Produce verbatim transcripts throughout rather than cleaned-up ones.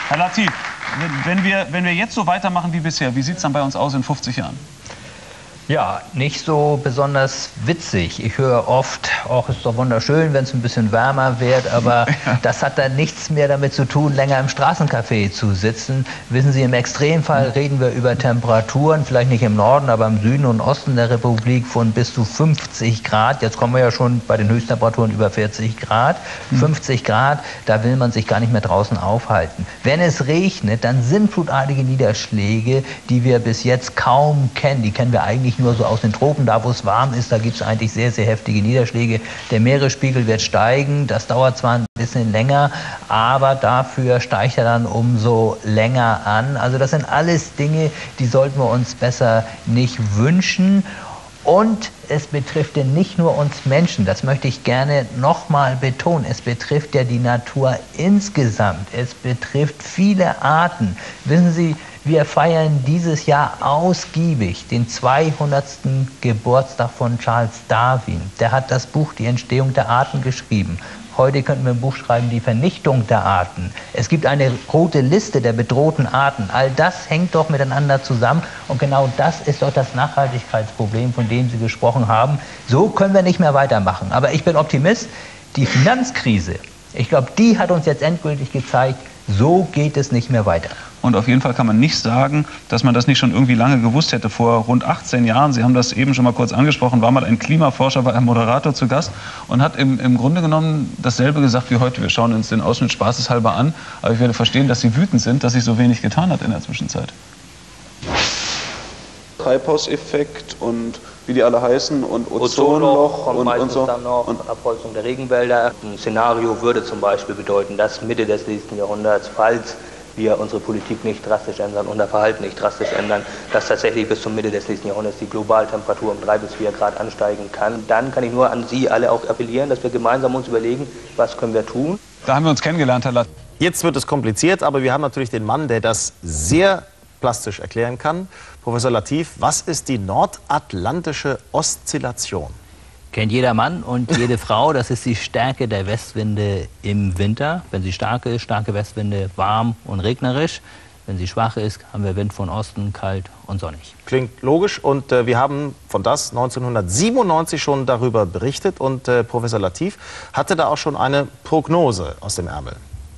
Herr Latif, wenn wir, wenn wir jetzt so weitermachen wie bisher, wie sieht es dann bei uns aus in fünfzig Jahren? Ja, nicht so besonders witzig. Ich höre oft, ach, ist doch wunderschön, wenn es ein bisschen wärmer wird, aber ja. das hat dann nichts mehr damit zu tun, länger im Straßencafé zu sitzen. Wissen Sie, im Extremfall reden wir über Temperaturen, vielleicht nicht im Norden, aber im Süden und Osten der Republik von bis zu fünfzig Grad. Jetzt kommen wir ja schon bei den Höchsttemperaturen über vierzig Grad. Mhm. fünfzig Grad, da will man sich gar nicht mehr draußen aufhalten. Wenn es regnet, dann sind flutartige Niederschläge, die wir bis jetzt kaum kennen. Die kennen wir eigentlich nur so aus den Tropen, da wo es warm ist, da gibt es eigentlich sehr, sehr heftige Niederschläge. Der Meeresspiegel wird steigen, das dauert zwar ein bisschen länger, aber dafür steigt er dann umso länger an. Also das sind alles Dinge, die sollten wir uns besser nicht wünschen. Und es betrifft ja nicht nur uns Menschen, das möchte ich gerne nochmal betonen, es betrifft ja die Natur insgesamt, es betrifft viele Arten. Wissen Sie, wir feiern dieses Jahr ausgiebig den zweihundertsten Geburtstag von Charles Darwin. Der hat das Buch Die Entstehung der Arten geschrieben. Heute könnten wir ein Buch schreiben, die Vernichtung der Arten. Es gibt eine rote Liste der bedrohten Arten. All das hängt doch miteinander zusammen. Und genau das ist doch das Nachhaltigkeitsproblem, von dem Sie gesprochen haben. So können wir nicht mehr weitermachen. Aber ich bin Optimist. Die Finanzkrise, ich glaube, die hat uns jetzt endgültig gezeigt, so geht es nicht mehr weiter. Und auf jeden Fall kann man nicht sagen, dass man das nicht schon irgendwie lange gewusst hätte. Vor rund achtzehn Jahren, Sie haben das eben schon mal kurz angesprochen, war mal ein Klimaforscher, war ein Moderator zu Gast und hat im, im Grunde genommen dasselbe gesagt wie heute. Wir schauen uns den Ausschnitt spaßeshalber an, aber ich werde verstehen, dass Sie wütend sind, dass sich so wenig getan hat in der Zwischenzeit. Treibhauseffekt und wie die alle heißen und Ozonloch, Ozonloch und, und, und so. Dann noch und Abholzung der Regenwälder. Ein Szenario würde zum Beispiel bedeuten, dass Mitte des nächsten Jahrhunderts, falls wir unsere Politik nicht drastisch ändern, unser Verhalten nicht drastisch ändern, dass tatsächlich bis zum Mitte des nächsten Jahrhunderts die Globaltemperatur um drei bis vier Grad ansteigen kann. Dann kann ich nur an Sie alle auch appellieren, dass wir gemeinsam uns überlegen, was können wir tun. Da haben wir uns kennengelernt, Herr Latif. Jetzt wird es kompliziert, aber wir haben natürlich den Mann, der das sehr plastisch erklären kann. Professor Latif, was ist die nordatlantische Oszillation? Kennt jeder Mann und jede Frau, das ist die Stärke der Westwinde im Winter. Wenn sie stark ist, starke Westwinde, warm und regnerisch. Wenn sie schwach ist, haben wir Wind von Osten, kalt und sonnig. Klingt logisch und äh, wir haben von das neunzehnhundertsiebenundneunzig schon darüber berichtet und äh, Professor Latif hatte da auch schon eine Prognose aus dem Ärmel.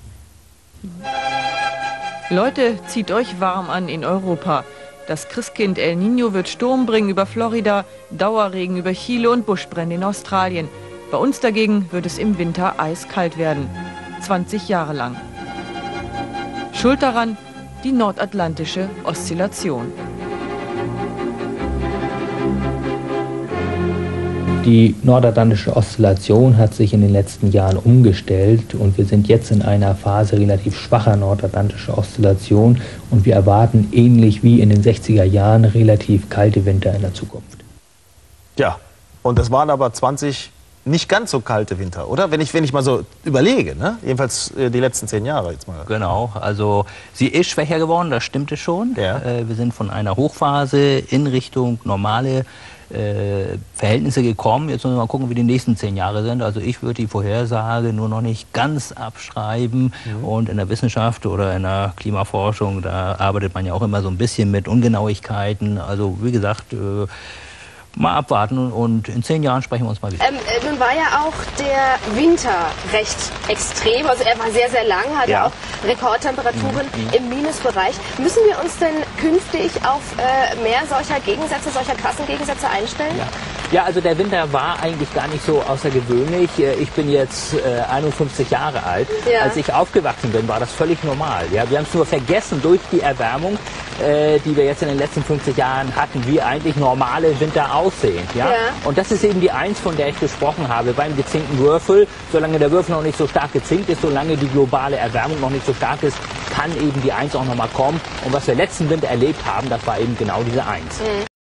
Leute, zieht euch warm an in Europa. Das Christkind El Niño wird Sturm bringen über Florida, Dauerregen über Chile und Buschbrände in Australien. Bei uns dagegen wird es im Winter eiskalt werden. zwanzig Jahre lang. Schuld daran die nordatlantische Oszillation. Die nordatlantische Oszillation hat sich in den letzten Jahren umgestellt und wir sind jetzt in einer Phase relativ schwacher nordatlantischer Oszillation und wir erwarten ähnlich wie in den sechziger Jahren relativ kalte Winter in der Zukunft. Ja, und es waren aber zwanzig nicht ganz so kalte Winter, oder? Wenn ich, wenn ich mal so überlege, ne? Jedenfalls äh, die letzten zehn Jahre jetzt mal. Genau, also sie ist schwächer geworden, das stimmte schon. Ja. Äh, wir sind von einer Hochphase in Richtung normale Äh, Verhältnisse gekommen. Jetzt müssen wir mal gucken, wie die nächsten zehn Jahre sind. Also ich würde die Vorhersage nur noch nicht ganz abschreiben. Mhm. Und in der Wissenschaft oder in der Klimaforschung, da arbeitet man ja auch immer so ein bisschen mit Ungenauigkeiten. Also wie gesagt, äh, mal abwarten und in zehn Jahren sprechen wir uns mal wieder. Ähm, nun war ja auch der Winter recht extrem, also er war sehr, sehr lang, hatte ja. auch Rekordtemperaturen mhm. im Minusbereich. Müssen wir uns denn künftig auf äh, mehr solcher Gegensätze, solcher krassen Gegensätze einstellen? Ja. Ja, also der Winter war eigentlich gar nicht so außergewöhnlich. Ich bin jetzt äh, einundfünfzig Jahre alt. Ja. Als ich aufgewachsen bin, war das völlig normal. Ja, wir haben es nur vergessen durch die Erwärmung, äh, die wir jetzt in den letzten fünfzig Jahren hatten, wie eigentlich normale Winter aussehen. Ja? Ja. Und das ist eben die Eins, von der ich gesprochen habe, beim gezinkten Würfel. Solange der Würfel noch nicht so stark gezinkt ist, solange die globale Erwärmung noch nicht so stark ist, kann eben die Eins auch noch mal kommen. Und was wir letzten Winter erlebt haben, das war eben genau diese Eins. Mhm.